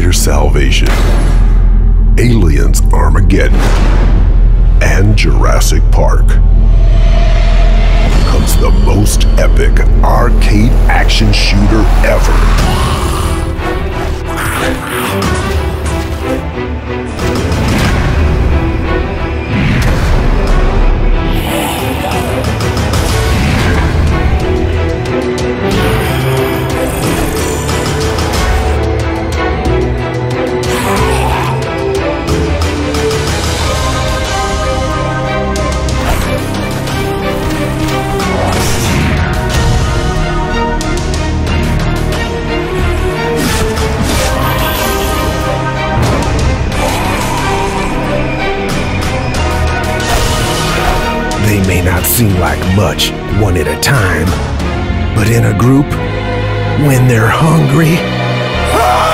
your salvation. Aliens Armageddon and Jurassic Park comes the most epic arcade action shooter ever. They may not seem like much one at a time, but in a group, when they're hungry,